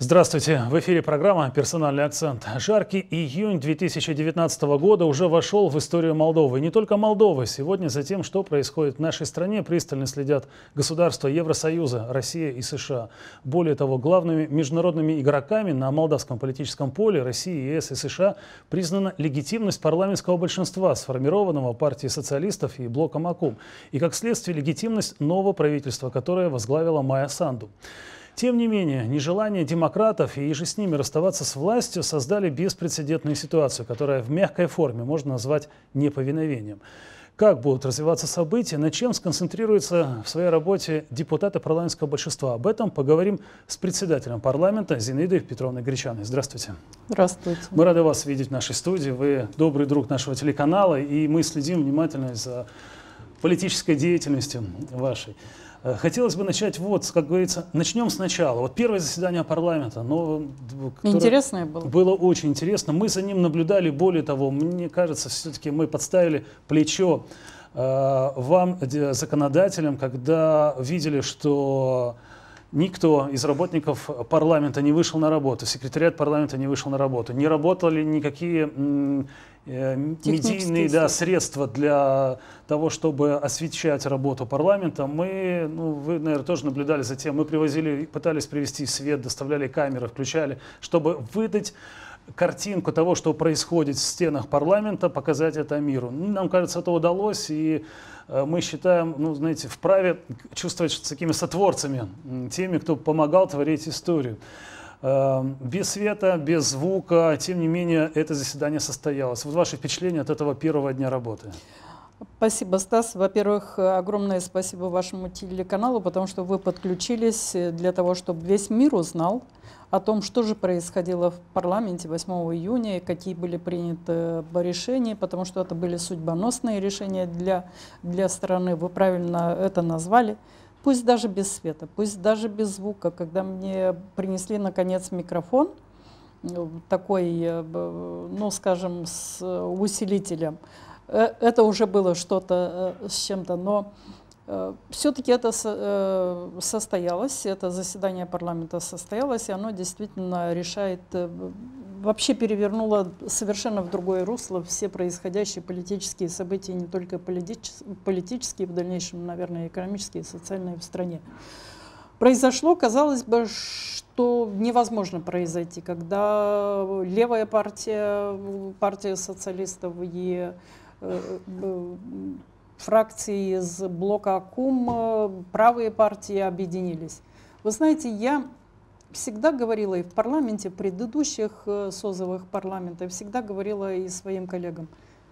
Здравствуйте! В эфире программа «Персональный акцент». Жаркий июнь 2019 года уже вошел в историю Молдовы. И не только Молдовы. Сегодня за тем, что происходит в нашей стране, пристально следят государства Евросоюза, Россия и США. Более того, главными международными игроками на молдавском политическом поле России, ЕС и США признана легитимность парламентского большинства, сформированного партией социалистов и блоком АКУМ. И, как следствие, легитимность нового правительства, которое возглавила Майя Санду. Тем не менее, нежелание демократов и же с ними расставаться с властью создали беспрецедентную ситуацию, которая в мягкой форме можно назвать неповиновением. Как будут развиваться события, на чем сконцентрируются в своей работе депутаты парламентского большинства? Об этом поговорим с председателем парламента Зинаидой Петровной Гречаной. Здравствуйте. Здравствуйте. Мы рады вас видеть в нашей студии. Вы добрый друг нашего телеканала, и мы следим внимательно за политической деятельностью вашей. Хотелось бы начать, как говорится, начнем сначала. Вот первое заседание парламента. Интересное было. Было очень интересно. Мы за ним наблюдали. Более того, мне кажется, все-таки мы подставили плечо вам, законодателям, когда видели, что никто из работников парламента не вышел на работу, секретариат парламента не вышел на работу, не работали никакие медийные средства для того, чтобы освещать работу парламента. Мы, вы, наверное, тоже наблюдали за тем, мы пытались привести свет, доставляли камеры, включали, чтобы выдать картинку того, что происходит в стенах парламента, показать это миру. Нам кажется, это удалось, и мы считаем, знаете, вправе чувствовать такими сотворцами, теми, кто помогал творить историю. Без света, без звука, тем не менее, это заседание состоялось. Вот ваши впечатления от этого первого дня работы? Спасибо, Стас. Во-первых, огромное спасибо вашему телеканалу, потому что вы подключились для того, чтобы весь мир узнал о том, что же происходило в парламенте 8 июня, и какие были приняты решения, потому что это были судьбоносные решения для страны. Вы правильно это назвали. Пусть даже без света, пусть даже без звука. Когда мне принесли, наконец, микрофон, такой, скажем, с усилителем, это уже было что-то с чем-то, но все-таки это состоялось, это заседание парламента состоялось, и оно действительно решает, вообще перевернуло совершенно в другое русло все происходящие политические события, не только политические, в дальнейшем, наверное, экономические и социальные в стране. Произошло, казалось бы, что невозможно произойти, когда левая партия социалистов и фракции из блока АКУМ, правые партии объединились. Вы знаете, я всегда говорила и в парламенте, в предыдущих созывах парламента, и всегда говорила и своим коллегам.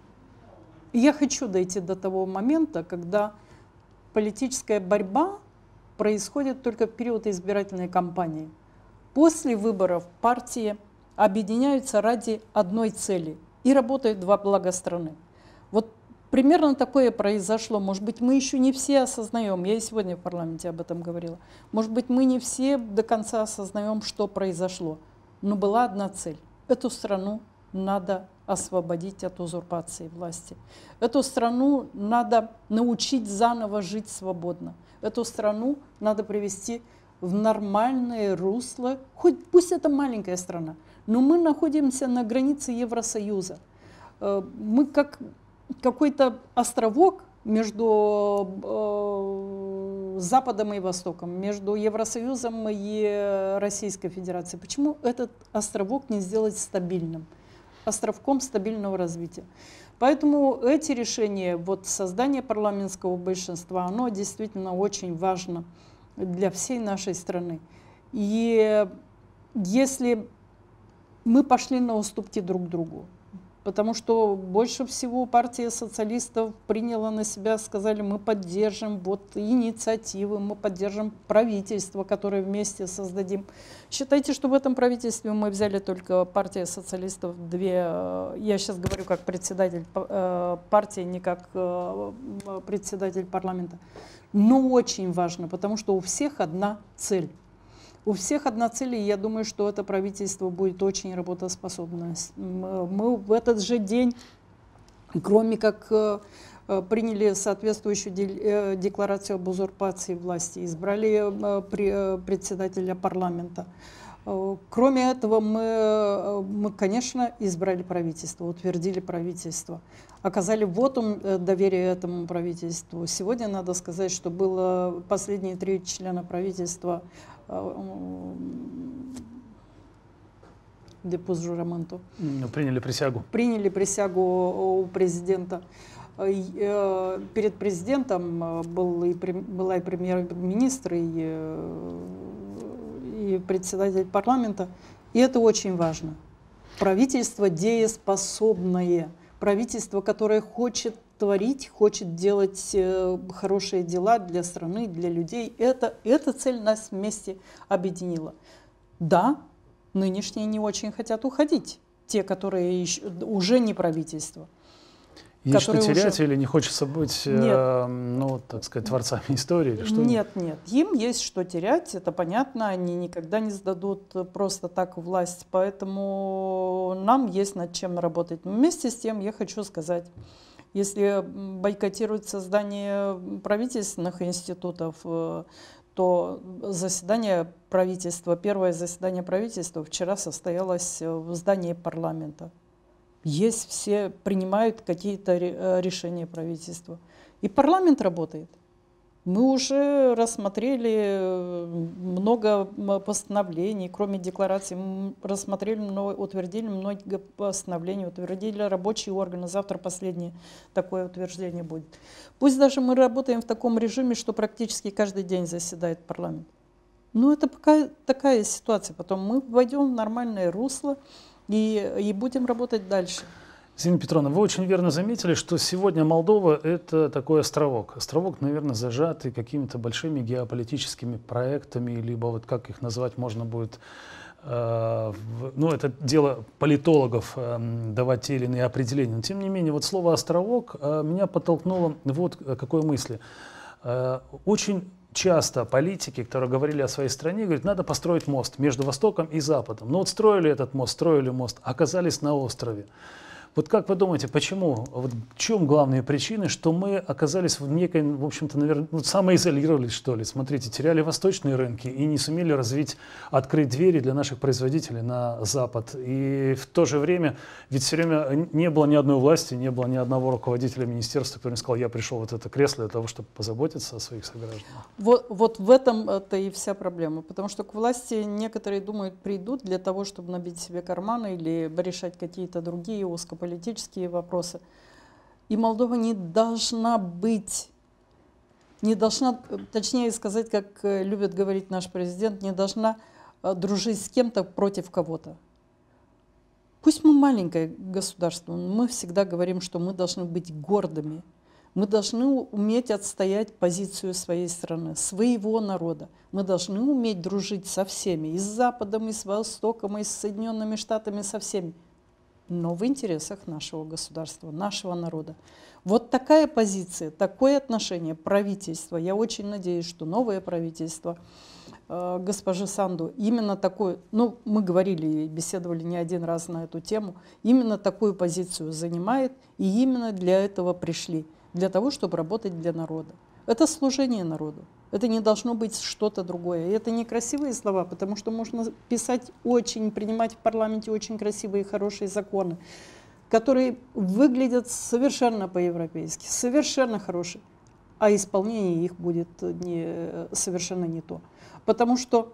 Я хочу дойти до того момента, когда политическая борьба происходит только в период избирательной кампании. После выборов партии объединяются ради одной цели и работают во благо страны. Вот примерно такое произошло. Может быть, мы еще не все осознаем, я и сегодня в парламенте об этом говорила, может быть, мы не все до конца осознаем, что произошло. Но была одна цель. Эту страну надо освободить от узурпации власти. Эту страну надо научить заново жить свободно. Эту страну надо привести в нормальное русло, хоть пусть это маленькая страна, но мы находимся на границе Евросоюза. Мы как какой-то островок между Западом и Востоком, между Евросоюзом и Российской Федерацией. Почему этот островок не сделать стабильным, островком стабильного развития? Поэтому эти решения, создание парламентского большинства, оно действительно очень важно для всей нашей страны. И если мы пошли на уступки друг другу, потому что больше всего партия социалистов приняла на себя, сказали, мы поддержим инициативы, мы поддержим правительство, которое вместе создадим. Считайте, что в этом правительстве мы взяли только партия социалистов две, я сейчас говорю как председатель партии, не как председатель парламента. Но очень важно, потому что у всех одна цель. У всех одна цель, и я думаю, что это правительство будет очень работоспособно. Мы в этот же день, кроме как приняли соответствующую декларацию об узурпации власти, избрали председателя парламента, Кроме этого, мы, конечно, избрали правительство, утвердили правительство, оказали вотум доверия этому правительству. Сегодня надо сказать, что было последние 3 члена правительства приняли присягу. Приняли присягу у президента. Перед президентом была и премьер-министр, и председатель парламента. И это очень важно. Правительство дееспособное. Правительство, которое хочет творить, хочет делать хорошие дела для страны, для людей. Эта цель нас вместе объединила. Да, нынешние не очень хотят уходить. Те, которые уже не правительство. Есть что терять или не хочется быть, ну, так сказать, творцами истории? Или что? Нет, им есть что терять, это понятно, они никогда не сдадут просто так власть, поэтому нам есть над чем работать. Но вместе с тем я хочу сказать, если бойкотируют создание правительственных институтов, то заседание правительства, первое заседание правительства вчера состоялось в здании парламента. Есть все, принимают какие-то решения правительства. И парламент работает. Мы уже рассмотрели много постановлений, кроме декларации, мы рассмотрели, утвердили много постановлений, утвердили рабочие органы. Завтра последнее такое утверждение будет. Пусть даже мы работаем в таком режиме, что практически каждый день заседает парламент. Но это пока такая ситуация. Потом мы войдем в нормальное русло и будем работать дальше. Зина Петровна, вы очень верно заметили, что сегодня Молдова – это такой островок. Островок, наверное, зажатый какими-то большими геополитическими проектами, либо вот как их назвать можно будет, ну, это дело политологов давать те или иные определения. Но, тем не менее, вот слово «островок» меня подтолкнуло вот к какой мысли. Очень часто политики, которые говорили о своей стране, говорят, надо построить мост между Востоком и Западом. Но вот строили этот мост, строили мост, оказались на острове. Вот как вы думаете, почему, вот в чем главные причины, что мы оказались в некой, в общем-то, наверное, ну, самоизолировались, что ли? Смотрите, теряли восточные рынки и не сумели открыть двери для наших производителей на Запад. И в то же время, ведь все время не было ни одной власти, не было ни одного руководителя министерства, который сказал, я пришел вот это кресло для того, чтобы позаботиться о своих согражданах. Вот в этом-то и вся проблема. Потому что к власти некоторые думают, придут для того, чтобы набить себе карманы или решать какие-то другие узкополитические вопросы. И Молдова не должна быть, точнее сказать, как любит говорить наш президент, не должна дружить с кем-то против кого-то. Пусть мы маленькое государство, но мы всегда говорим, что мы должны быть гордыми. Мы должны уметь отстоять позицию своей страны, своего народа. Мы должны уметь дружить со всеми, и с Западом, и с Востоком, и с Соединенными Штатами, со всеми. Но в интересах нашего государства, нашего народа. Вот такая позиция, такое отношение правительства. Я очень надеюсь, что новое правительство госпожи Санду именно такое, ну, мы говорили и беседовали не один раз на эту тему, именно такую позицию занимает, и именно для этого пришли, для того, чтобы работать для народа. Это служение народу. Это не должно быть что-то другое. И это не красивые слова, потому что можно принимать в парламенте очень красивые и хорошие законы, которые выглядят совершенно по-европейски, совершенно хорошие, а исполнение их будет совершенно не то. Потому что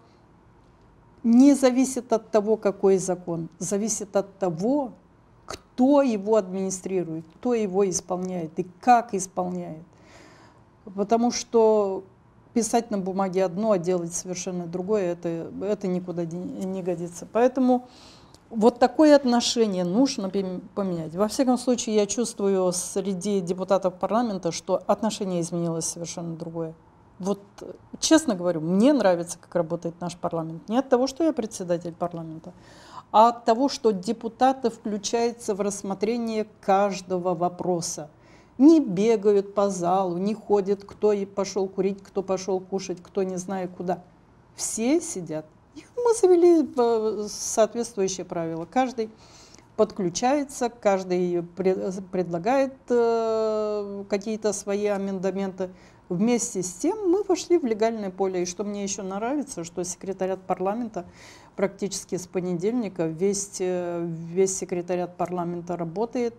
не зависит от того, какой закон, зависит от того, кто его администрирует, кто его исполняет и как исполняет. Потому что писать на бумаге одно, а делать совершенно другое, это никуда не годится. Поэтому вот такое отношение нужно поменять. Во всяком случае, я чувствую среди депутатов парламента, что отношение изменилось совершенно другое. Вот честно говорю, мне нравится, как работает наш парламент. Не от того, что я председатель парламента, а от того, что депутаты включаются в рассмотрение каждого вопроса. Не бегают по залу, не ходят, кто и пошел курить, кто пошел кушать, кто не знает куда. Все сидят. И мы завели соответствующие правила. Каждый подключается, каждый предлагает какие-то свои амендменты. Вместе с тем мы вошли в легальное поле. И что мне еще нравится, что секретариат парламента практически с понедельника весь секретариат парламента работает.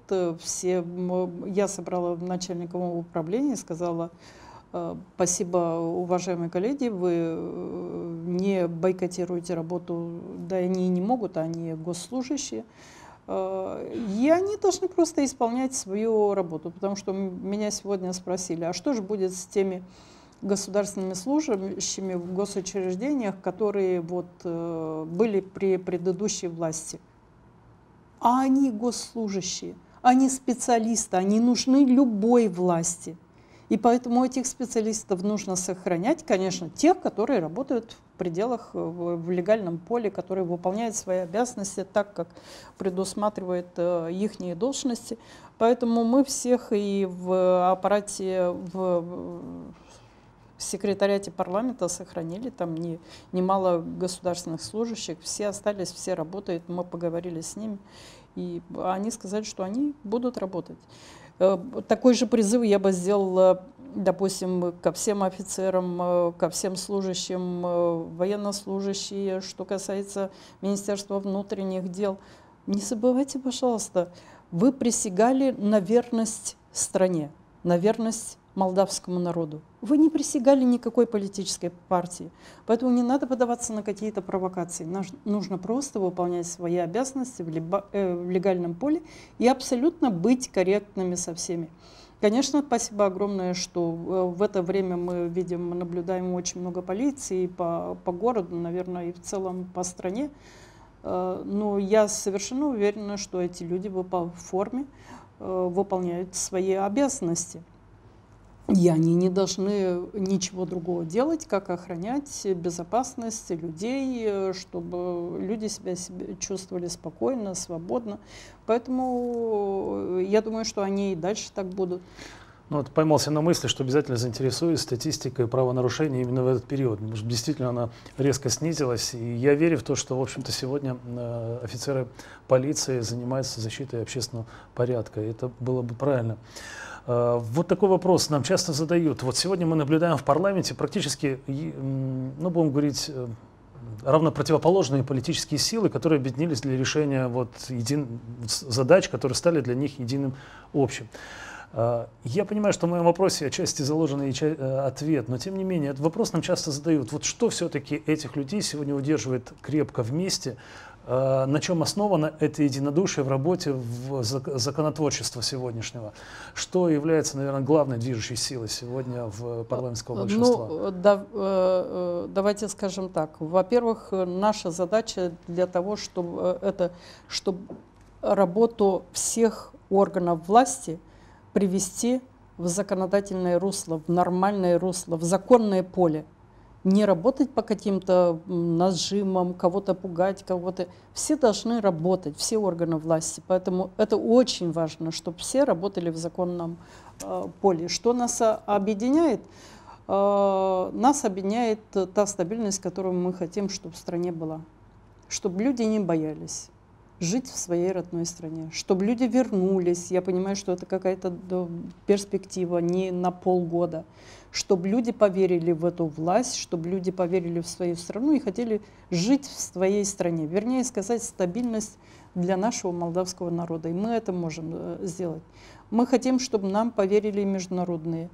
Я собрала начальников управления и сказала: спасибо, уважаемые коллеги, вы не бойкотируете работу, да они и не могут, они госслужащие. И они должны просто исполнять свою работу, потому что меня сегодня спросили, а что же будет с теми государственными служащими в госучреждениях, которые были при предыдущей власти. А они госслужащие, они специалисты, они нужны любой власти. И поэтому этих специалистов нужно сохранять, конечно, тех, которые работают в пределах, в легальном поле, которые выполняют свои обязанности так, как предусматривает их должности. Поэтому мы всех и в аппарате, в секретариате парламента сохранили, там немало государственных служащих, все остались, все работают, мы поговорили с ними, и они сказали, что они будут работать. Такой же призыв я бы сделала, допустим, ко всем офицерам, ко всем служащим, военнослужащие, что касается Министерства внутренних дел. Не забывайте, пожалуйста, вы присягали на верность стране, на верность молдавскому народу. Вы не присягали никакой политической партии, поэтому не надо поддаваться на какие-то провокации. Нужно просто выполнять свои обязанности в легальном поле и абсолютно быть корректными со всеми. Конечно, спасибо огромное, что в это время мы наблюдаем очень много полиции по городу, наверное, и в целом по стране. Но я совершенно уверена, что эти люди в форме выполняют свои обязанности. И они не должны ничего другого делать, как охранять безопасность людей, чтобы люди себя чувствовали спокойно, свободно. Поэтому я думаю, что они и дальше так будут. Ну, вот поймался на мысли, что обязательно заинтересуюсь статистикой правонарушений именно в этот период. Потому что действительно она резко снизилась. И я верю в то, что, в общем-то, сегодня офицеры полиции занимаются защитой общественного порядка. И это было бы правильно. Вот такой вопрос нам часто задают. Вот сегодня мы наблюдаем в парламенте практически, ну, будем говорить, равно противоположные политические силы, которые объединились для решения задач, которые стали для них единым общим. Я понимаю, что в моем вопросе отчасти заложен ответ, но тем не менее, этот вопрос нам часто задают. Вот что все-таки этих людей сегодня удерживает крепко вместе? На чем основано это единодушие в работе законотворчества сегодняшнего? Что является, наверное, главной движущей силой сегодня в парламентского большинства? Ну, давайте скажем так. Во-первых, наша задача для того, чтобы работу всех органов власти привести в законодательное русло, в нормальное русло, в законное поле. Не работать по каким-то нажимам, кого-то пугать, кого-то. Все должны работать, все органы власти. Поэтому это очень важно, чтобы все работали в законном поле. Что нас объединяет? Нас объединяет та стабильность, которую мы хотим, чтобы в стране была. Чтобы люди не боялись жить в своей родной стране, чтобы люди вернулись. Я понимаю, что это какая-то перспектива не на полгода. Чтобы люди поверили в эту власть, чтобы люди поверили в свою страну и хотели жить в своей стране. Вернее сказать, стабильность для нашего молдавского народа. И мы это можем сделать. Мы хотим, чтобы нам поверили международные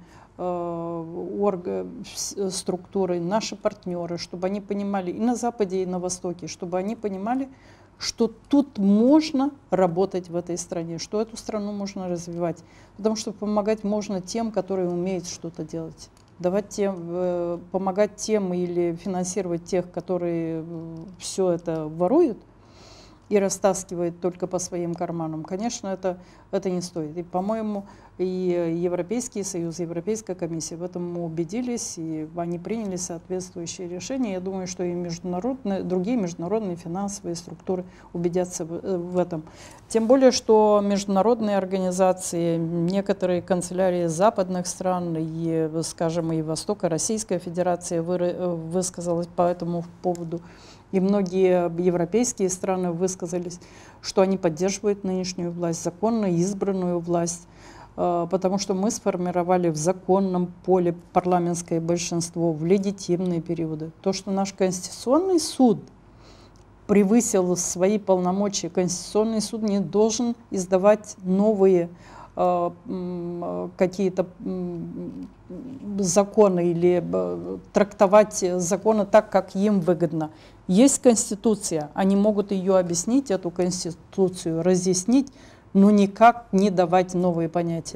структуры, наши партнеры, чтобы они понимали и на Западе, и на Востоке, чтобы они понимали, что тут можно работать в этой стране, что эту страну можно развивать. Потому что помогать можно тем, которые умеют что-то делать. Помогать тем или финансировать тех, которые все это воруют и растаскивают только по своим карманам, конечно, это не стоит. И, по-моему, и Европейский Союз, и Европейская комиссия в этом убедились, и они приняли соответствующие решения. Я думаю, что и другие международные финансовые структуры убедятся в этом. Тем более, что международные организации, некоторые канцелярии западных стран, и, скажем, и Востока, Российская Федерация высказалась по этому поводу. И многие европейские страны высказались, что они поддерживают нынешнюю власть, законно избранную власть. потому что мы сформировали в законном поле парламентское большинство в легитимные периоды. То, что наш Конституционный суд превысил свои полномочия, Конституционный суд не должен издавать новые какие-то законы или трактовать законы так, как им выгодно. Есть Конституция, они могут ее объяснить, эту Конституцию разъяснить, но никак не давать новые понятия.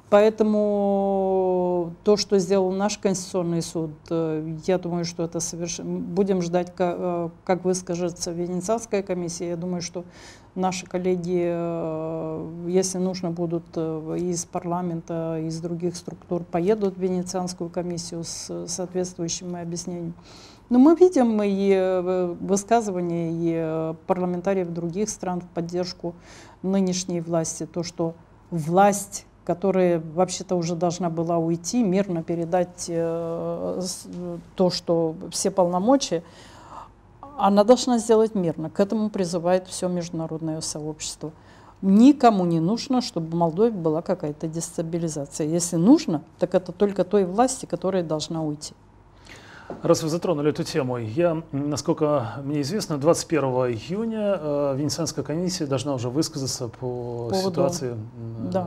Поэтому то, что сделал наш Конституционный суд, я думаю, что это совершенно... Будем ждать, как выскажется Венецианская комиссия. Я думаю, что наши коллеги, если нужно, будут из парламента, из других структур, поедут в Венецианскую комиссию с соответствующими объяснениями. Но мы видим и высказывания и парламентариев других стран в поддержку нынешней власти. То, что власть, которая вообще-то уже должна была уйти, мирно передать то, что все полномочия, она должна сделать мирно. К этому призывает все международное сообщество. Никому не нужно, чтобы в Молдове была какая-то дестабилизация. Если нужно, так это только той власти, которая должна уйти. Раз вы затронули эту тему, насколько мне известно, 21 июня Венецианская комиссия должна уже высказаться по ситуации, да,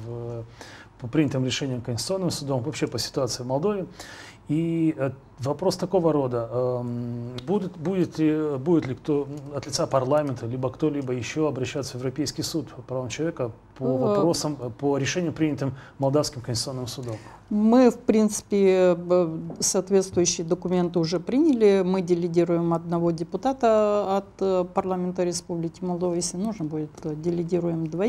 по принятым решениям Конституционным судом, вообще по ситуации в Молдове. И вопрос такого рода: будет ли кто от лица парламента, либо кто-либо еще обращаться в Европейский суд по правам человека по вопросам, по решениям, принятым Молдавским Конституционным судом? Мы, в принципе, соответствующие документы уже приняли. Мы делегируем одного депутата от парламента Республики Молдова. Если нужно будет, делегируем 2.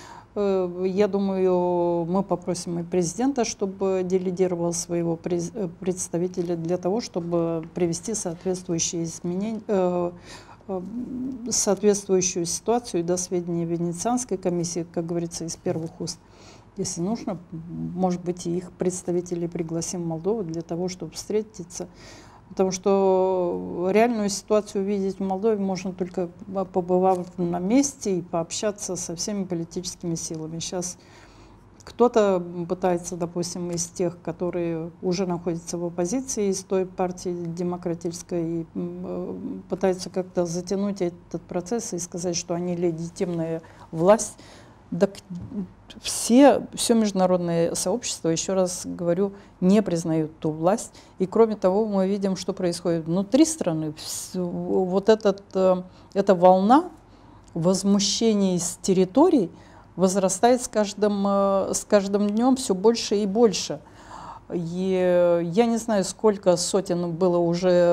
Я думаю, мы попросим и президента, чтобы делегировал своего представителя для того, чтобы привести соответствующие изменения, соответствующую ситуацию до сведения Венецианской комиссии, как говорится, из первых уст. Если нужно, может быть, и их представителей пригласим в Молдову для того, чтобы встретиться. Потому что реальную ситуацию увидеть в Молдове можно только побывав на месте и пообщаться со всеми политическими силами. Сейчас кто-то пытается, допустим, из тех, которые уже находятся в оппозиции, из той партии демократической, и пытаются как-то затянуть этот процесс и сказать, что они легитимная власть. Так все международное сообщество, еще раз говорю, не признают ту власть. И кроме того, мы видим, что происходит внутри страны. Вот эта волна возмущений с территорий возрастает с каждым днем все больше и больше. И я не знаю, сколько сотен было уже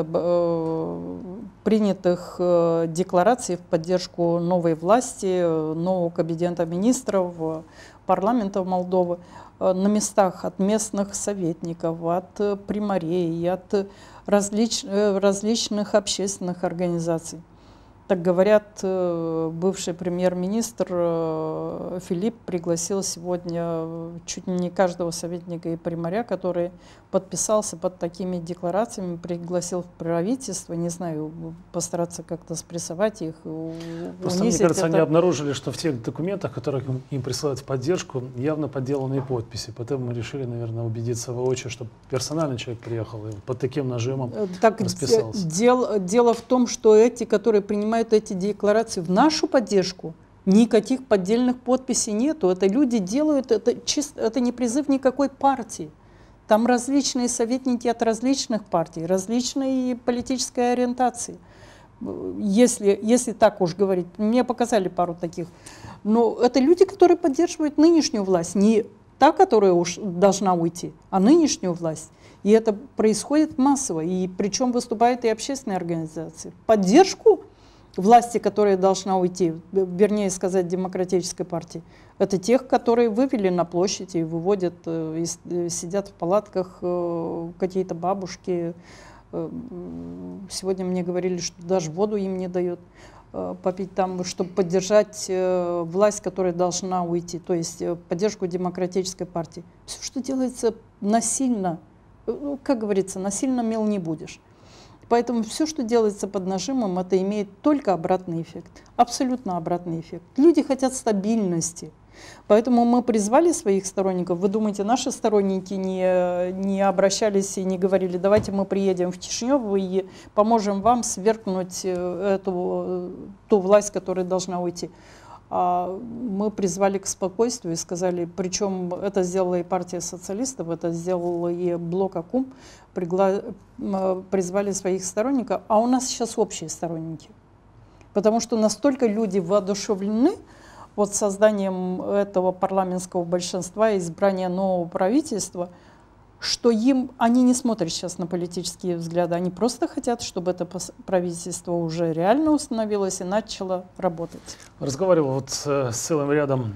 принятых деклараций в поддержку новой власти, нового кабинета министров, парламента Молдовы, на местах от местных советников, от примарей, от различных общественных организаций. Так говорят, бывший премьер-министр Филипп пригласил сегодня чуть не каждого советника и примаря, который подписался под такими декларациями, пригласил в правительство, не знаю, постараться как-то спрессовать их. Просто, мне кажется, они обнаружили, что в тех документах, которые им присылают в поддержку, явно подделанные подписи. Поэтому мы решили, наверное, убедиться воочию, что персональный человек приехал и под таким нажимом расписался. Дело в том, что эти, которые принимают эти декларации в нашу поддержку, никаких поддельных подписей нету. Это люди делают, это не призыв никакой партии. Там различные советники от различных партий, различной политической ориентации. Если так уж говорить, мне показали пару таких. Но это люди, которые поддерживают нынешнюю власть, не та, которая уж должна уйти, а нынешнюю власть. И это происходит массово, и причем выступают и общественные организации. Поддержку власти, которая должна уйти, вернее сказать, демократической партии, это тех, которые вывели на площадь и выводят, и сидят в палатках какие-то бабушки. Сегодня мне говорили, что даже воду им не дают попить там, чтобы поддержать власть, которая должна уйти, то есть поддержку демократической партии. Все, что делается насильно, как говорится, насильно мил не будешь. Поэтому все, что делается под нажимом, это имеет только обратный эффект. Абсолютно обратный эффект. Люди хотят стабильности. Поэтому мы призвали своих сторонников. Вы думаете, наши сторонники не обращались и не говорили, давайте мы приедем в Кишинев и поможем вам свергнуть ту власть, которая должна уйти. Мы призвали к спокойствию и сказали, причем это сделала и партия социалистов, это сделала и блок АКУМ, призвали своих сторонников, а у нас сейчас общие сторонники. Потому что настолько люди воодушевлены вот созданием этого парламентского большинства, избрания нового правительства, что они не смотрят сейчас на политические взгляды, они просто хотят, чтобы это правительство уже реально установилось и начало работать. Разговаривал вот с целым рядом,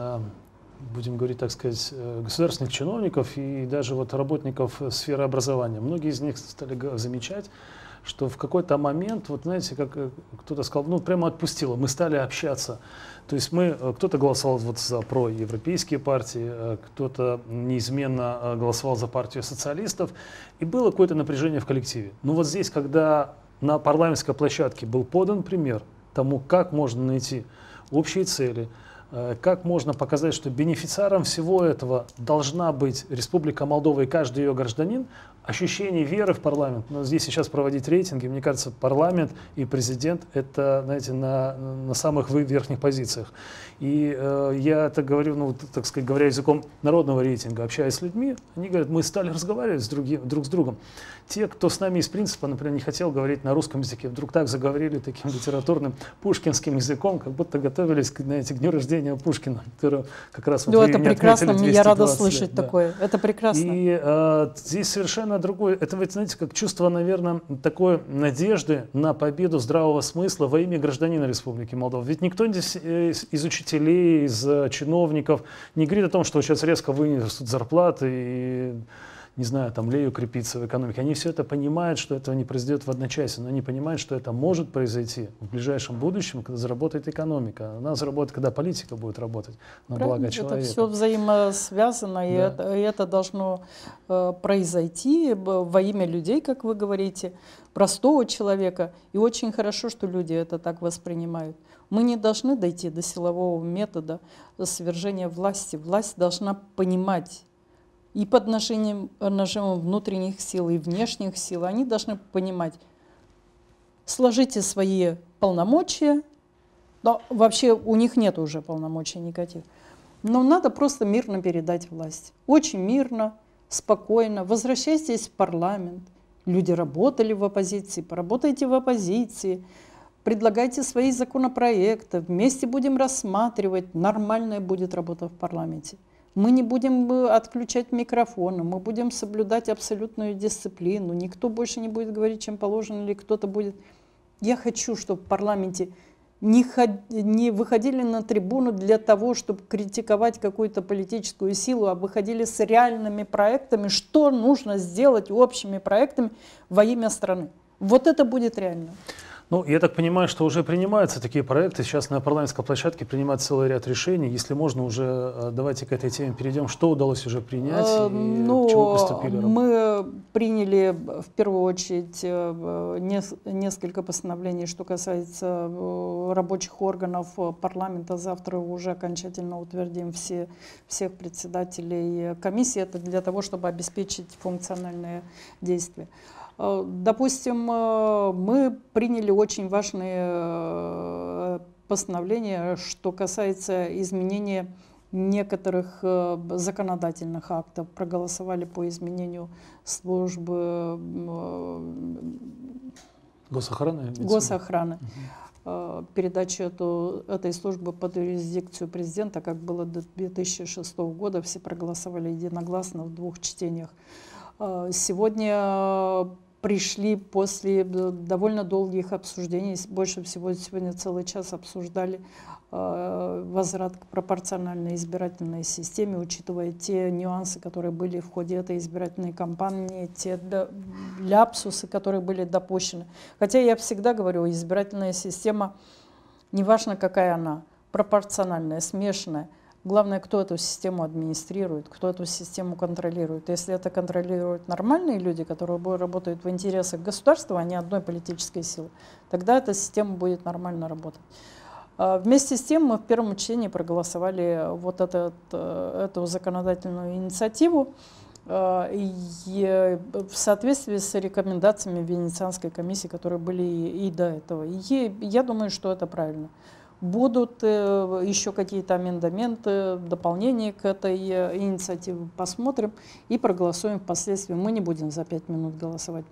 будем говорить, так сказать, государственных чиновников и даже вот работников сферы образования. Многие из них стали замечать, что в какой-то момент, вот знаете, как кто-то сказал, ну прямо отпустило, мы стали общаться. То есть кто-то голосовал вот за проевропейские партии, кто-то неизменно голосовал за партию социалистов, и было какое-то напряжение в коллективе. Но вот здесь, когда на парламентской площадке был подан пример тому, как можно найти общие цели, как можно показать, что бенефициаром всего этого должна быть Республика Молдова и каждый ее гражданин, ощущение веры в парламент. Но здесь сейчас проводить рейтинги, мне кажется, парламент и президент — это, знаете, на самых верхних позициях. И я это говорю, ну, так сказать, говоря языком народного рейтинга, общаясь с людьми, они говорят, мы стали разговаривать друг с другом. Те, кто с нами из принципа, например, не хотел говорить на русском языке, вдруг так заговорили таким литературным пушкинским языком, как будто готовились, знаете, к дню рождения Пушкина, который как раз вот это прекрасно, я рада слышать такое. Это прекрасно. И здесь совершенно другое. Это, ведь, знаете, как чувство, наверное, такой надежды на победу здравого смысла во имя гражданина Республики Молдова. Ведь никто из учителей, из чиновников не говорит о том, что сейчас резко вынесут зарплаты и, не знаю, там лею крепиться в экономике. Они все это понимают, что этого не произойдет в одночасье, но они понимают, что это может произойти в ближайшем будущем, когда заработает экономика. Она заработает, когда политика будет работать на благо человека. Это все взаимосвязано, да. И это должно произойти во имя людей, как вы говорите, простого человека. И очень хорошо, что люди это так воспринимают. Мы не должны дойти до силового метода свержения власти. Власть должна понимать, и под нажимом внутренних сил и внешних сил, они должны понимать, сложите свои полномочия, но вообще у них нет уже полномочий никаких, но надо просто мирно передать власть. Очень мирно, спокойно, возвращайтесь в парламент. Люди работали в оппозиции, поработайте в оппозиции, предлагайте свои законопроекты, вместе будем рассматривать, нормальная будет работа в парламенте. Мы не будем отключать микрофоны, мы будем соблюдать абсолютную дисциплину, никто больше не будет говорить, чем положено, или кто-то будет... Я хочу, чтобы в парламенте не выходили на трибуну для того, чтобы критиковать какую-то политическую силу, а выходили с реальными проектами, что нужно сделать общими проектами во имя страны. Вот это будет реально. Ну, я так понимаю, что уже принимаются такие проекты. Сейчас на парламентской площадке принимают целый ряд решений. Если можно, уже давайте к этой теме перейдем. Что удалось уже принять и к чему приступили? Мы приняли в первую очередь несколько постановлений, что касается рабочих органов парламента. Завтра уже окончательно утвердим всех председателей комиссии. Это для того, чтобы обеспечить функциональные действия. Допустим, мы приняли очень важные постановления, что касается изменения некоторых законодательных актов. Проголосовали по изменению службы госохраны. Передачу этой службы под юрисдикцию президента, как было до 2006 года, все проголосовали единогласно в 2 чтениях. Сегодня пришли после довольно долгих обсуждений, больше всего сегодня целый час обсуждали возврат к пропорциональной избирательной системе, учитывая те нюансы, которые были в ходе этой избирательной кампании, те ляпсусы, которые были допущены. Хотя я всегда говорю, избирательная система, неважно какая она, пропорциональная, смешанная, главное, кто эту систему администрирует, кто эту систему контролирует. Если это контролируют нормальные люди, которые работают в интересах государства, а не одной политической силы, тогда эта система будет нормально работать. Вместе с тем мы в первом чтении проголосовали вот эту законодательную инициативу в соответствии с рекомендациями Венецианской комиссии, которые были и до этого. И я думаю, что это правильно. Будут еще какие-то амендменты, дополнения к этой инициативе. Посмотрим и проголосуем впоследствии. Мы не будем за 5 минут голосовать.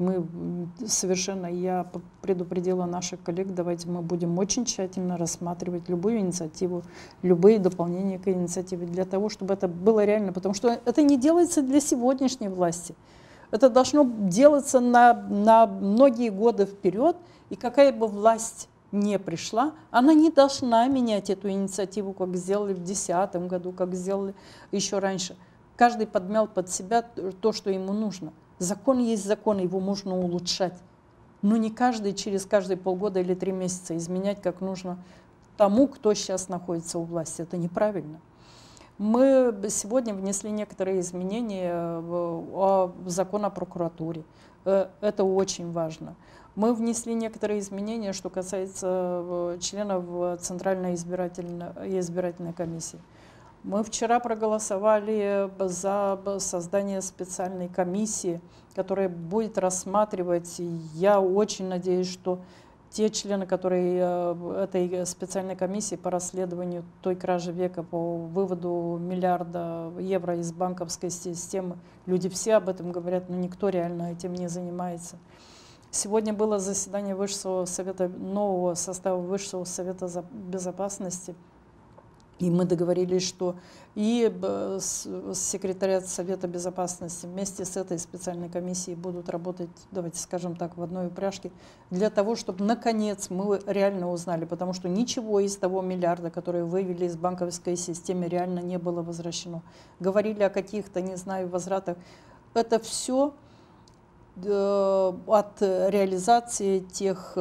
Я предупредила наших коллег, давайте мы будем очень тщательно рассматривать любую инициативу, любые дополнения к инициативе, для того, чтобы это было реально. Потому что это не делается для сегодняшней власти. Это должно делаться на многие годы вперед. И какая бы власть не пришла, она не должна менять эту инициативу, как сделали в 2010 году, как сделали еще раньше. Каждый подмял под себя то, что ему нужно. Закон есть закон, его можно улучшать. Но не каждый через каждые полгода или 3 месяца изменять, как нужно тому, кто сейчас находится у власти. Это неправильно. Мы сегодня внесли некоторые изменения в закон о прокуратуре. Это очень важно. Мы внесли некоторые изменения, что касается членов Центральной избирательной комиссии. Мы вчера проголосовали за создание специальной комиссии, которая будет рассматривать. Я очень надеюсь, что те члены, которые этой специальной комиссии по расследованию той кражи века, по выводу миллиарда евро из банковской системы, люди все об этом говорят, но никто реально этим не занимается. Сегодня было заседание Высшего совета, нового состава Высшего совета безопасности, и мы договорились, что и секретариат Совета безопасности вместе с этой специальной комиссией будут работать, давайте скажем так, в одной упряжке, для того, чтобы наконец мы реально узнали, потому что ничего из того миллиарда, который вывели из банковской системы, реально не было возвращено. Говорили о каких-то, не знаю, возвратах. Это все от реализации тех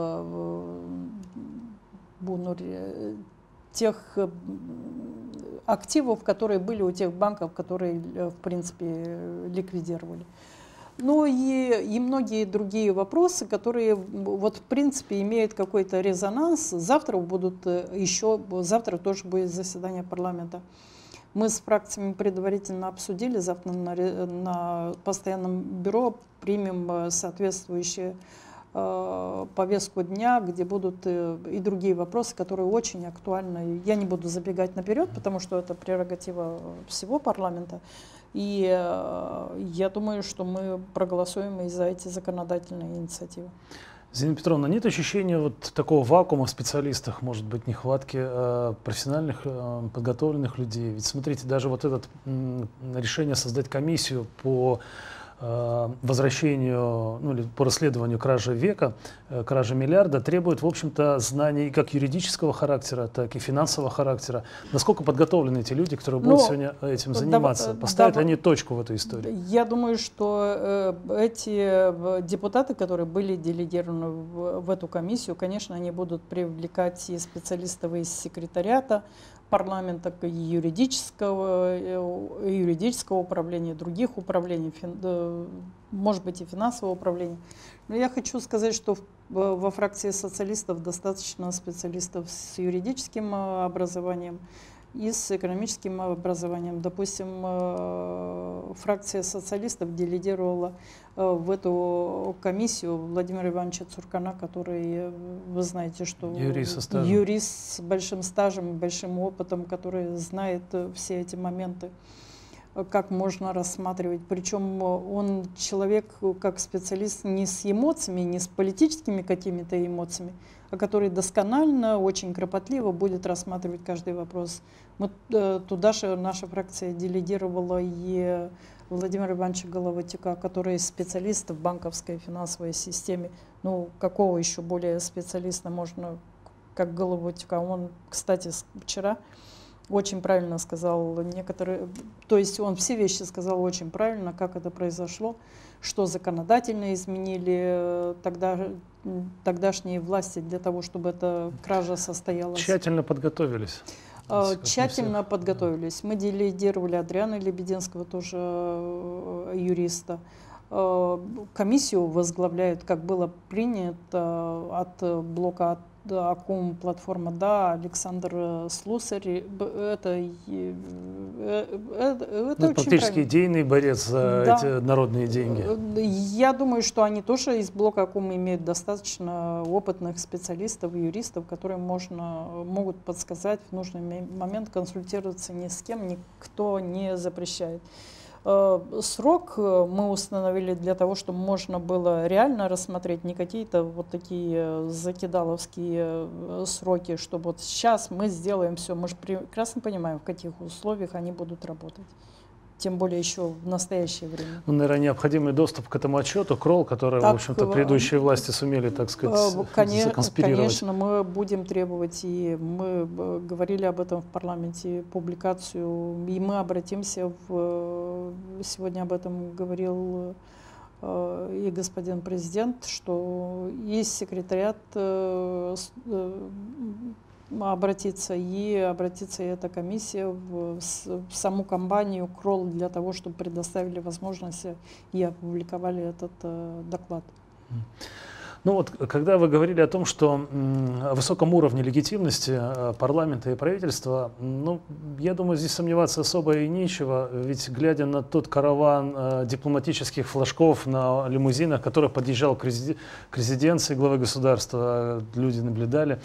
активов, которые были у тех банков, которые, в принципе, ликвидировали. Ну и многие другие вопросы, которые, вот, в принципе, имеют какой-то резонанс. Завтра тоже будет заседание парламента. Мы с фракциями предварительно обсудили, завтра на постоянном бюро примем соответствующую повестку дня, где будут и другие вопросы, которые очень актуальны. Я не буду забегать наперед, потому что это прерогатива всего парламента. И я думаю, что мы проголосуем и за эти законодательные инициативы. Зина Петровна, нет ощущения вот такого вакуума в специалистах, может быть, нехватки профессиональных, подготовленных людей? Ведь смотрите, даже вот это решение создать комиссию по возвращению, ну, или по расследованию кражи века, кражи миллиарда, требует, в общем-то, знаний как юридического характера, так и финансового характера. Насколько подготовлены эти люди, которые будут сегодня этим заниматься? Поставят ли они точку в этой истории? Я думаю, что эти депутаты, которые были делегированы в эту комиссию, конечно, они будут привлекать и специалистов из секретариата парламента, и юридического управления, других управлений, может быть, и финансового управления. Но я хочу сказать, что во фракции социалистов достаточно специалистов с юридическим образованием и с экономическим образованием. Допустим, фракция социалистов делегировала в эту комиссию Владимира Ивановича Цуркана, который, вы знаете, что юрист с большим стажем, большим опытом, который знает все эти моменты, как можно рассматривать. Причем он человек, как специалист, не с эмоциями, не с политическими какими-то эмоциями, а который досконально, очень кропотливо будет рассматривать каждый вопрос. Туда же наша фракция делегировала и Владимира Ивановича Головатюка, который специалист в банковской финансовой системе. Ну, какого еще более специалиста можно, как Головатюка? Он, кстати, вчера очень правильно сказал то есть он все вещи сказал очень правильно, как это произошло, что законодательно изменили тогдашние власти для того, чтобы эта кража состоялась. Тщательно подготовились. Тщательно подготовились. Мы делегировали Адриана Лебединского, тоже юриста. Комиссию возглавляют, как было принято, от блока да, Акум платформа, да, Александр Слусарь, это очень практически правильно. идейный борец за Да. эти народные деньги. Я думаю, что они тоже из блока Акум имеют достаточно опытных специалистов, юристов, которые могут подсказать в нужный момент, консультироваться ни с кем, никто не запрещает. Срок мы установили для того, чтобы можно было реально рассмотреть, не какие-то вот такие закидаловские сроки, что вот сейчас мы сделаем все. Мы же прекрасно понимаем, в каких условиях они будут работать. Тем более еще в настоящее время. Ну, наверное, необходимый доступ к этому отчету, КРОЛ, который, в общем-то, предыдущие власти сумели, так сказать, законспирировать. Конечно, мы будем требовать, и мы говорили об этом в парламенте, публикацию, и мы обратимся сегодня об этом говорил и господин президент, что есть секретариат обратиться и эта комиссия в саму компанию КРОЛ для того, чтобы предоставили возможность и опубликовали этот доклад. Ну вот, когда вы говорили о том, что о высоком уровне легитимности парламента и правительства, ну, я думаю, здесь сомневаться особо и нечего, ведь глядя на тот караван дипломатических флажков на лимузинах, который подъезжал к резиденции главы государства, люди наблюдали,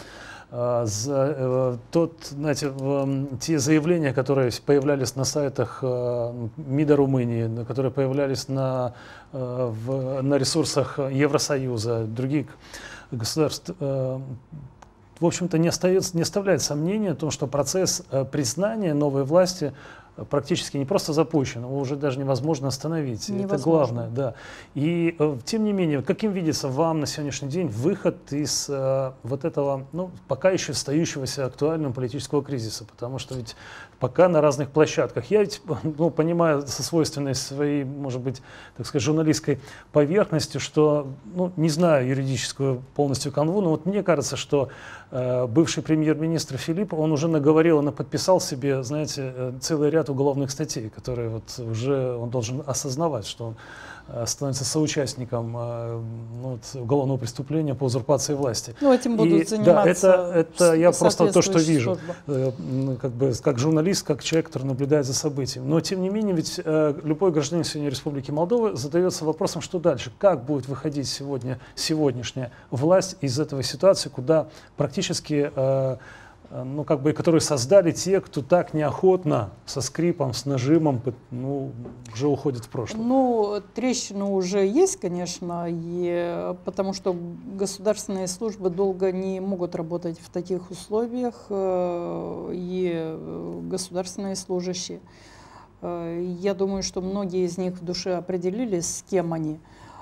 знаете, те заявления, которые появлялись на сайтах МИДа Румынии, которые появлялись на ресурсах Евросоюза, других государств, в общем-то, не оставляет сомнения о том, что процесс признания новой власти практически не просто запущен, его уже даже невозможно остановить. Невозможно. Это главное, да. И тем не менее, каким видится вам на сегодняшний день выход из вот этого, ну, пока еще остающегося актуального политического кризиса? Потому что ведь пока на разных площадках. Я ведь, ну, понимаю со свойственной своей, может быть, так сказать, журналистской поверхностью, что, ну, не знаю юридическую полностью канву, но вот мне кажется, что бывший премьер-министр Филипп, он уже наговорил, он подписал себе, знаете, целый ряд уголовных статей, которые вот уже он должен осознавать, что он становится соучастником уголовного преступления по узурпации власти. Ну, этим будут заниматься. Да, это я просто то, что вижу, как бы, как журналист, как человек, который наблюдает за событиями. Но тем не менее, ведь любой гражданин сегодня Республики Молдова задается вопросом, что дальше, как будет выходить сегодняшняя власть из этой ситуации, куда практически ну, как бы, которые создали те, кто так неохотно, со скрипом, с нажимом, ну, уже уходит в прошлое. Ну, трещина уже есть, конечно, потому что государственные службы долго не могут работать в таких условиях, и государственные служащие. Я думаю, что многие из них в душе определились, с кем они,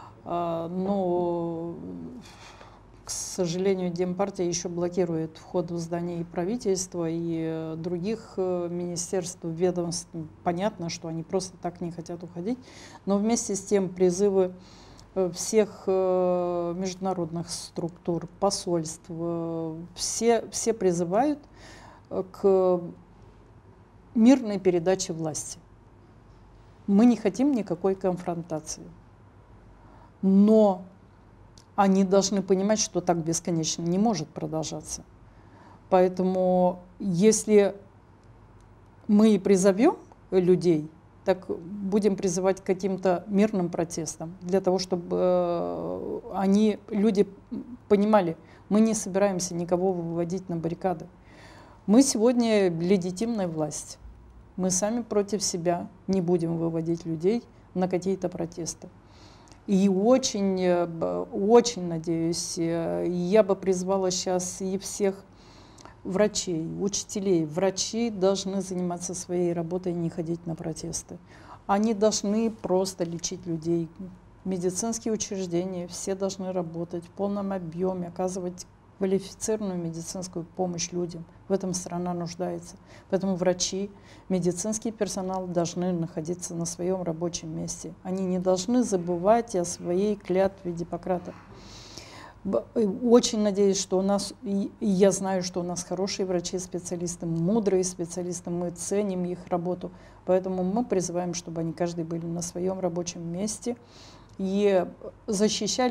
но, к сожалению, Демпартия еще блокирует вход в здание и правительства, и других министерств, ведомств. Понятно, что они просто так не хотят уходить. Но вместе с тем призывы всех международных структур, посольств, все призывают к мирной передаче власти. Мы не хотим никакой конфронтации. Но они должны понимать, что так бесконечно не может продолжаться. Поэтому если мы и призовем людей, так будем призывать к каким-то мирным протестам, для того, чтобы люди понимали, мы не собираемся никого выводить на баррикады. Мы сегодня легитимная власть. Мы сами против себя не будем выводить людей на какие-то протесты. И очень надеюсь, я бы призвала сейчас и всех врачей, учителей. Врачи должны заниматься своей работой и не ходить на протесты. Они должны просто лечить людей. Медицинские учреждения все должны работать в полном объеме, оказывать квалифицированную медицинскую помощь людям. В этом страна нуждается. Поэтому врачи, медицинский персонал должны находиться на своем рабочем месте. Они не должны забывать о своей клятве Гиппократа. Очень надеюсь, что у нас, и я знаю, что у нас хорошие врачи-специалисты, мудрые специалисты, мы ценим их работу. Поэтому мы призываем, чтобы они каждый были на своем рабочем месте и защищали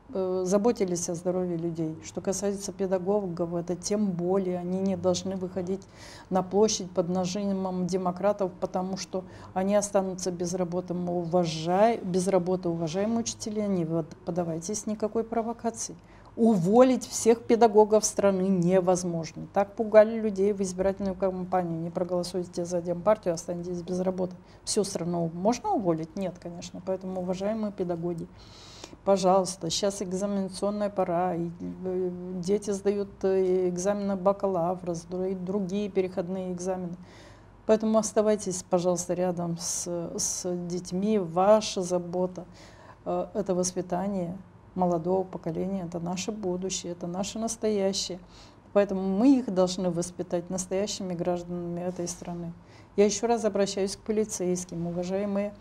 заботились о здоровье людей. Что касается педагогов, это тем более они не должны выходить на площадь под нажимом демократов, потому что они останутся без работы. Уважаемые учителя, не поддавайтесь никакой провокации. Уволить всех педагогов страны невозможно. Так пугали людей в избирательную кампанию. Не проголосуйте за Демпартию, останетесь без работы. Всю страну можно уволить? Нет, конечно. Поэтому, уважаемые педагоги, пожалуйста, сейчас экзаменационная пора, и дети сдают экзамены бакалавра, сдают другие переходные экзамены. Поэтому оставайтесь, пожалуйста, рядом с детьми. Ваша забота – это воспитание молодого поколения, это наше будущее, это наше настоящее. Поэтому мы их должны воспитать настоящими гражданами этой страны. Я еще раз обращаюсь к полицейским, уважаемые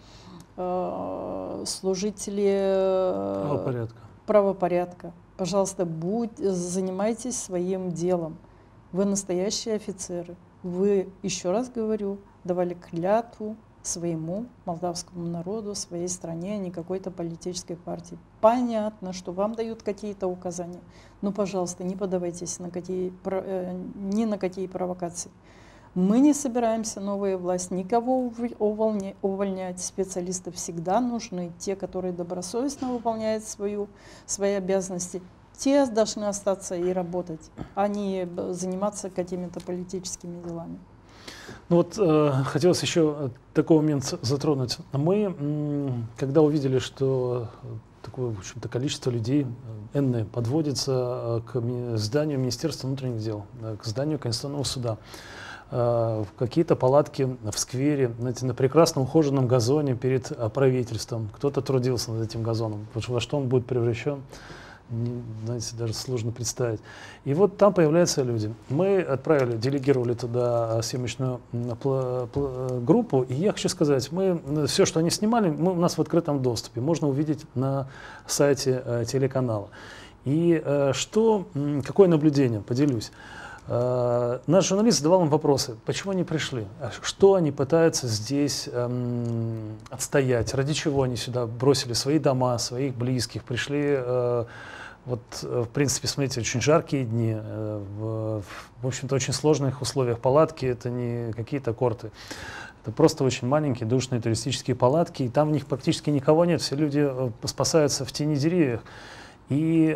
служители правопорядка. Пожалуйста, занимайтесь своим делом. Вы настоящие офицеры. Вы, еще раз говорю, давали клятву своему молдавскому народу, своей стране, а не какой-то политической партии. Понятно, что вам дают какие-то указания, но, пожалуйста, не поддавайтесь ни на какие провокации. Мы не собираемся, новая власть, никого увольнять. Специалисты всегда нужны. Те, которые добросовестно выполняют свои обязанности, те должны остаться и работать, а не заниматься какими-то политическими делами. Ну вот хотелось еще такой момент затронуть. Мы, когда увидели, что такое, в общем-то, количество людей энное подводится к зданию Министерства внутренних дел, к зданию Конституционного суда, какие-то палатки в сквере, знаете, на прекрасно ухоженном газоне перед правительством. Кто-то трудился над этим газоном. Во что он будет превращен, знаете, даже сложно представить. И вот там появляются люди. Мы делегировали туда съемочную группу, и я хочу сказать, все, что они снимали, у нас в открытом доступе, можно увидеть на сайте телеканала. И какое наблюдение, поделюсь. Наш журналист задавал им вопросы, почему они пришли, что они пытаются здесь отстоять, ради чего они сюда бросили свои дома, своих близких, пришли, в принципе, смотрите, очень жаркие дни, в общем-то, очень сложных условиях палатки, это не какие-то корты. Это просто очень маленькие душные туристические палатки, и там в них практически никого нет, все люди спасаются в тени деревьев. И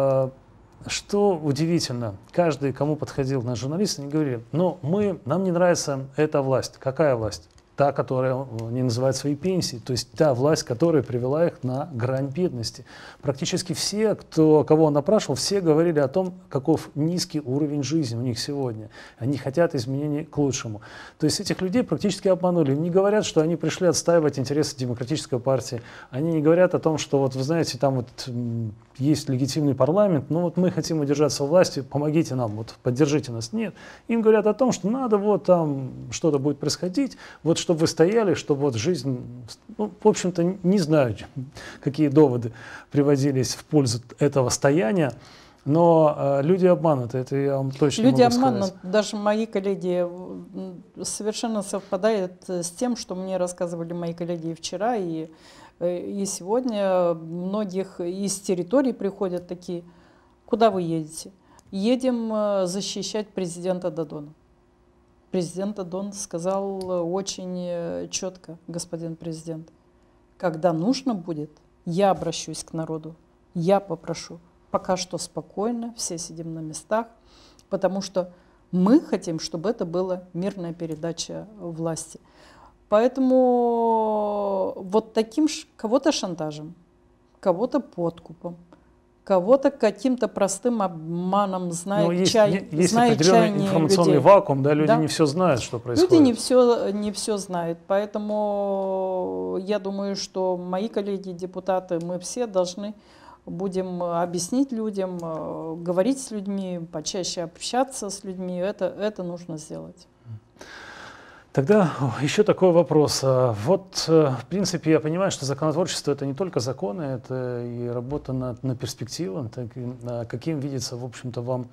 что удивительно, каждый, кому подходил наш журналист, они говорили, нам не нравится эта власть. Какая власть? Та, которая не называет свои пенсии, то есть та власть, которая привела их на грань бедности. Практически все, кого он опрашивал, все говорили о том, каков низкий уровень жизни у них сегодня. Они хотят изменений к лучшему. То есть этих людей практически обманули. Им не говорят, что они пришли отстаивать интересы демократической партии. Они не говорят о том, что вы знаете, там есть легитимный парламент, мы хотим удержаться у власти, помогите нам, поддержите нас. Нет. Им говорят о том, что надо там что-то будет происходить, чтобы вы стояли, чтобы жизнь, в общем-то, не знаю, какие доводы приводились в пользу этого стояния, но люди обмануты, это я вам точно могу сказать. Люди обмануты, даже мои коллеги, совершенно совпадает с тем, что мне рассказывали мои коллеги вчера и сегодня. Многих из территорий приходят такие, куда вы едете? Едем защищать президента Додона. Президент Додон сказал очень четко, господин президент, когда нужно будет, я обращусь к народу, я попрошу. Пока что спокойно, все сидим на местах, потому что мы хотим, чтобы это была мирная передача власти. Поэтому таким кого-то шантажем, кого-то подкупом, кого-то каким-то простым обманом, есть определенный информационный людей. Вакуум, люди не все знают, что происходит. Люди не все знают, поэтому я думаю, что мои коллеги, депутаты, мы все будем объяснить людям, говорить с людьми, почаще общаться с людьми, это нужно сделать. Тогда еще такой вопрос. В принципе, я понимаю, что законотворчество — это не только законы, это и работа на перспективу. Каким видится, в общем-то, вам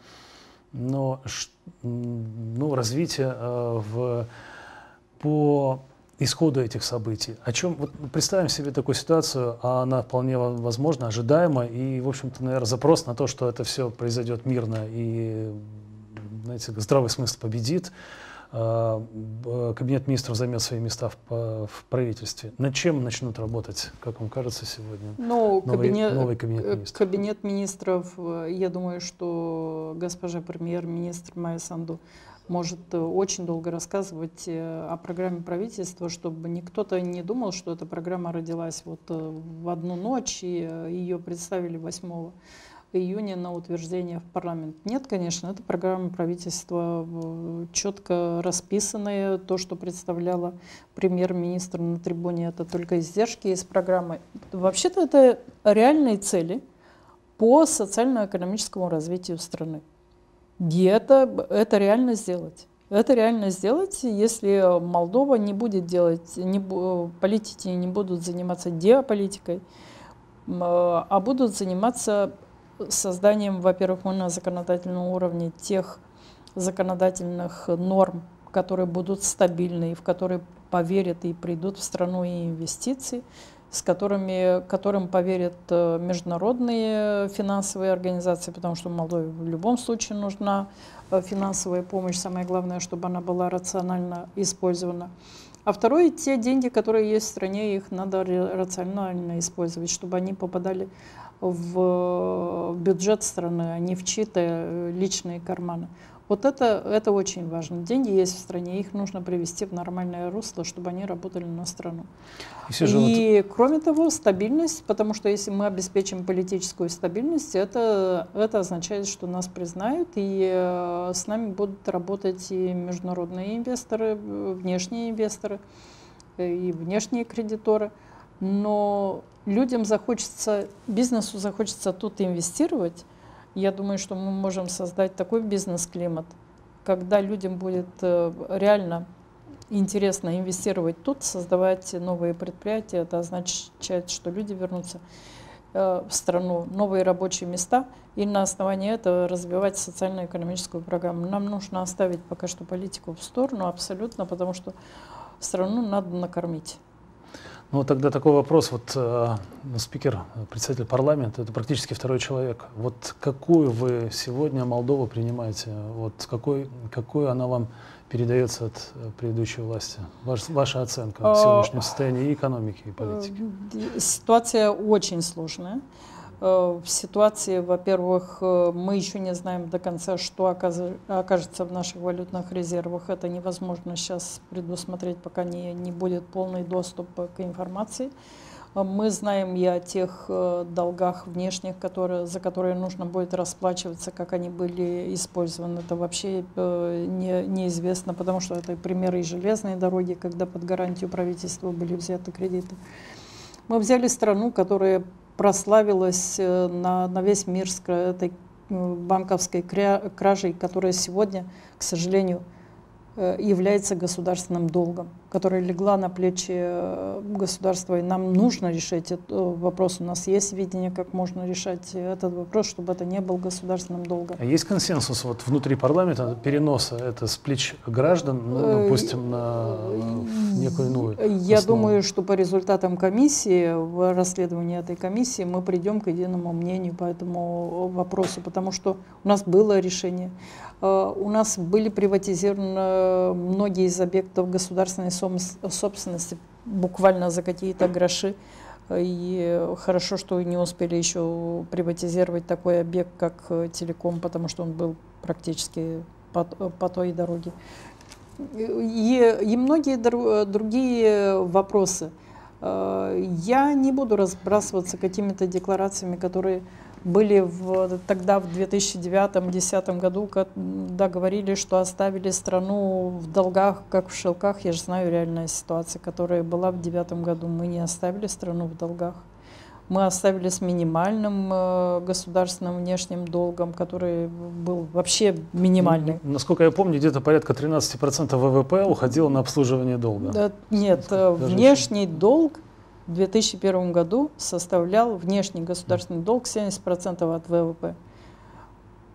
развитие по исходу этих событий? О чем, вот представим себе такую ситуацию, а она вполне возможна, ожидаема, и, в общем-то, наверное, запрос на то, что это все произойдет мирно и, знаете, здравый смысл победит, Кабинет министров займет свои места в правительстве. Над чем начнут работать, как вам кажется, сегодня? Ну, новый кабинет министров. Кабинет министров, я думаю, что госпожа премьер-министр Майя Санду может очень долго рассказывать о программе правительства, чтобы никто-то не думал, что эта программа родилась вот в одну ночь, и ее представили 8 июня на утверждение в парламент. Нет, конечно, это программа правительства, четко расписанная. То, что представляла премьер-министр на трибуне, это только издержки из программы. Вообще-то это реальные цели по социально-экономическому развитию страны. И это реально сделать. Это реально сделать, если Молдова не будет делать, политики не будут заниматься геополитикой, а будут заниматься созданием, во-первых, на законодательном уровне тех законодательных норм, которые будут стабильны, в которые поверят и придут в страну и инвестиции, которым поверят международные финансовые организации, потому что Молдове в любом случае нужна финансовая помощь. Самое главное, чтобы она была рационально использована. А второе, те деньги, которые есть в стране, их надо рационально использовать, чтобы они попадали в бюджет страны, а не в чьи-то личные карманы. Вот это очень важно. Деньги есть в стране, их нужно привести в нормальное русло, чтобы они работали на страну. И кроме того, стабильность, потому что если мы обеспечим политическую стабильность, это означает, что нас признают, и с нами будут работать и международные инвесторы, внешние инвесторы, и внешние кредиторы. Но людям захочется, бизнесу захочется тут инвестировать. Я думаю, что мы можем создать такой бизнес-климат, когда людям будет реально интересно инвестировать тут, создавать новые предприятия. Это означает, что люди вернутся в страну, новые рабочие места, и на основании этого развивать социально-экономическую программу. Нам нужно оставить пока что политику в сторону абсолютно, потому что страну надо накормить. Ну, тогда такой вопрос. Вот спикер, председатель парламента, это практически второй человек. Вот какую вы сегодня Молдову принимаете? Вот какой она вам передается от предыдущей власти? Ваша оценка сегодняшнего состояния и экономики, и политики? Ситуация очень сложная. В ситуации, во-первых, мы еще не знаем до конца, что окажется в наших валютных резервах. Это невозможно сейчас предусмотреть, пока не будет полный доступ к информации. Мы знаем и о тех долгах внешних, за которые нужно будет расплачиваться, как они были использованы. Это вообще неизвестно, потому что это примеры и железной дороги, когда под гарантию правительства были взяты кредиты. Мы взяли страну, которая прославилась на весь мир с этой банковской кражей, которая сегодня, к сожалению, является государственным долгом, которая легла на плечи государства. И нам нужно решить этот вопрос. У нас есть видение, как можно решать этот вопрос, чтобы это не был государственным долгом. А есть консенсус вот внутри парламента переноса это с плеч граждан, допустим, на некую иную основу? Я думаю, что по результатам комиссии, в расследовании этой комиссии, мы придем к единому мнению по этому вопросу, потому что у нас было решение. У нас были приватизированы многие из объектов государственной собственности буквально за какие-то гроши. И хорошо, что не успели еще приватизировать такой объект, как Телеком, потому что он был практически по той дороге. И многие другие вопросы. Я не буду разбрасываться какими-то декларациями, которые были тогда в 2009-2010 году, когда говорили, что оставили страну в долгах, как в шелках. Я же знаю реальная ситуация, которая была в 2009 году. Мы не оставили страну в долгах. Мы оставили с минимальным государственным внешним долгом, который был вообще минимальный. Насколько я помню, где-то порядка 13% ВВП уходило на обслуживание долга. Да, нет, внешний долг в 2001 году составлял внешний государственный долг 70% от ВВП.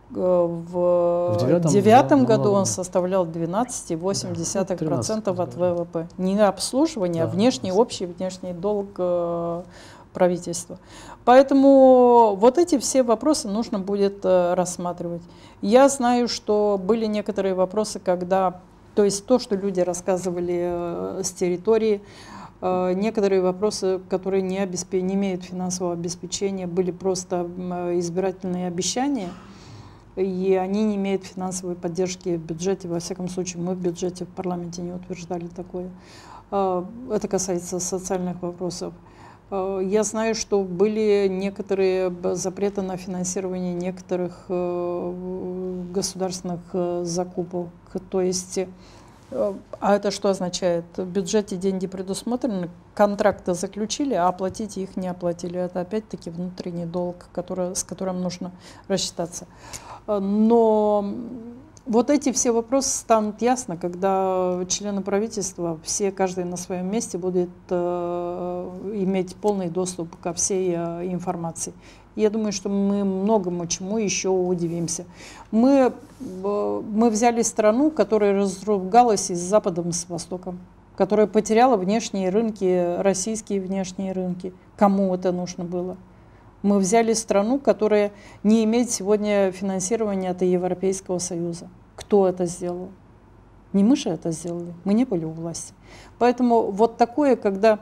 в девятом году он составлял 12,8% от ВВП. Не обслуживание, а внешний, общий внешний долг правительства. Поэтому вот эти все вопросы нужно будет рассматривать. Я знаю, что были некоторые вопросы, когда, то есть то, что люди рассказывали с территории, некоторые вопросы, которые не имеют финансового обеспечения, были просто избирательные обещания, и они не имеют финансовой поддержки в бюджете. Во всяком случае, мы в бюджете в парламенте не утверждали такое. Это касается социальных вопросов. Я знаю, что были некоторые запреты на финансирование некоторых государственных закупок. То есть, а это что означает? В бюджете деньги предусмотрены, контракты заключили, а оплатить их не оплатили. Это опять-таки внутренний долг, с которым нужно рассчитаться. Но вот эти все вопросы станут ясно, когда члены правительства, каждый на своем месте, будет иметь полный доступ ко всей информации. Я думаю, что мы многому чему еще удивимся. Мы взяли страну, которая разругалась и с Западом, и с Востоком, которая потеряла внешние рынки, российские внешние рынки. Кому это нужно было? Мы взяли страну, которая не имеет сегодня финансирования от Европейского Союза. Кто это сделал? Не мы же это сделали, мы не были у власти. Поэтому вот такое, когда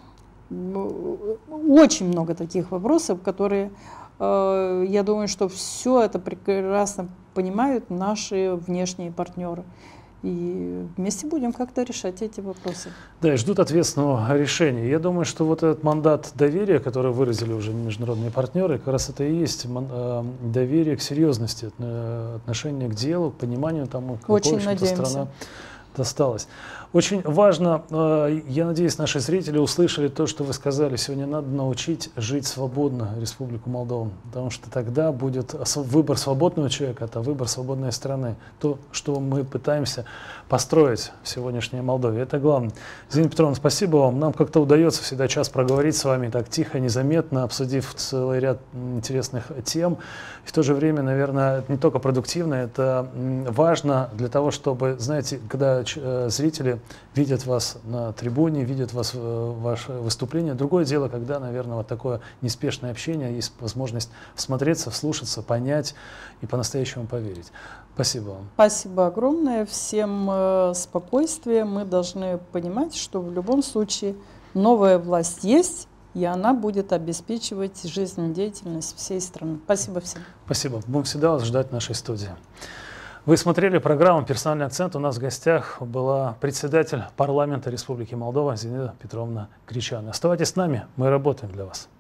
очень много таких вопросов, которые, я думаю, что все это прекрасно понимают наши внешние партнеры. И вместе будем как-то решать эти вопросы. Да, и ждут ответственного решения. Я думаю, что вот этот мандат доверия, который выразили уже международные партнеры, как раз это и есть доверие к серьезности, отношение к делу, к пониманию тому, как страна досталась. Очень важно, я надеюсь, наши зрители услышали то, что вы сказали. Сегодня надо научить жить свободно Республику Молдова, потому что тогда будет выбор свободного человека, это выбор свободной страны. То, что мы пытаемся построить в сегодняшней Молдове. Это главное. Зина Петровна, спасибо вам. Нам как-то удается всегда час проговорить с вами так тихо, незаметно, обсудив целый ряд интересных тем. И в то же время, наверное, это не только продуктивно, это важно для того, чтобы, знаете, когда зрители видят вас на трибуне, видят вас, ваше выступление. Другое дело, когда, наверное, вот такое неспешное общение, есть возможность всмотреться, вслушаться, понять и по-настоящему поверить. Спасибо вам. Спасибо огромное. Всем спокойствия. Мы должны понимать, что в любом случае новая власть есть, и она будет обеспечивать жизнедеятельность всей страны. Спасибо всем. Спасибо. Будем всегда вас ждать в нашей студии. Вы смотрели программу «Персональный акцент». У нас в гостях была председатель парламента Республики Молдова Зинаида Петровна Гречана. Оставайтесь с нами, мы работаем для вас.